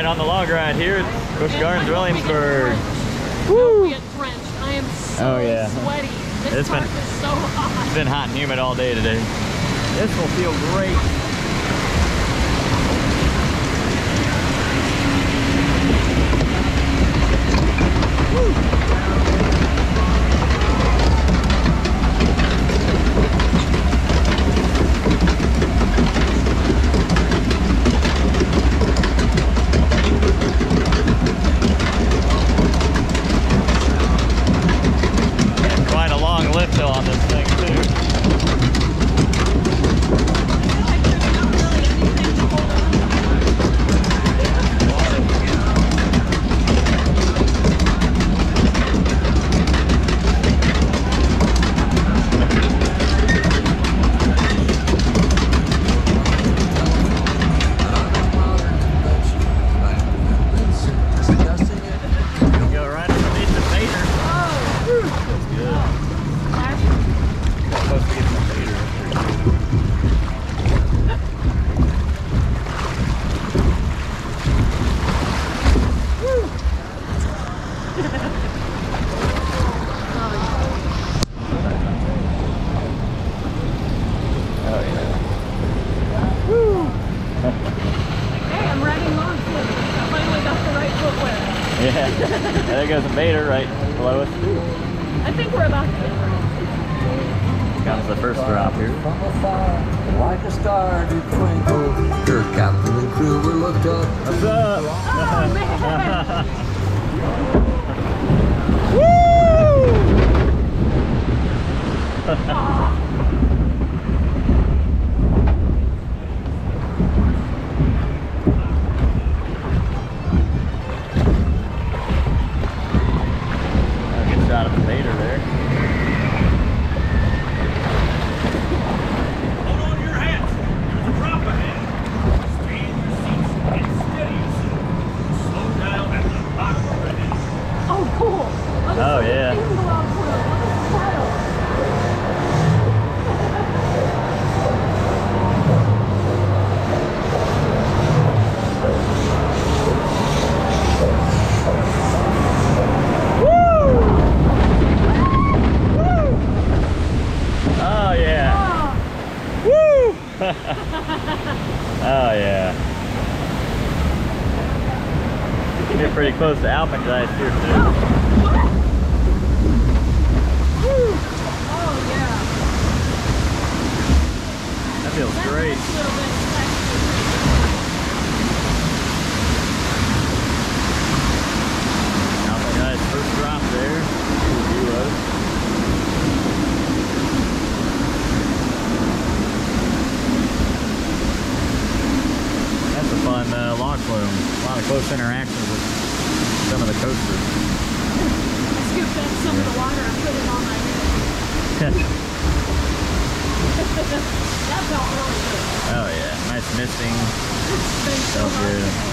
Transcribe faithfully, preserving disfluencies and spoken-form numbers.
on the log ride here at Busch Gardens, Williamsburg. Woo! Get drenched. I am so oh, yeah. sweaty. This it's park been, is so hot. It's been hot and humid all day today. This will feel great. Quite a long lift hill on this thing too. Yeah, there goes a Vader right below us. I think we're about to get there. Comes the first drop here. From afar, like a star to twinkle. Your captain and crew were looked up. What's up? Oh, man. Woo! Shot of the Vader there. Hold on to your hats. There's a drop ahead. Stay in your seats and steady yourself. Slow down at the bottom of the hill. Oh, cool. Oh, yeah. Oh yeah. You're pretty close to alpine here too. Oh yeah. That feels That great. Alpine first drop there. He was. Fun uh, log flume. A lot of close interactions with some of the coasters. I scooped up some yeah. of the water and put it on my head. That felt really good. Oh yeah, nice misting. Thanks so Felt much. good.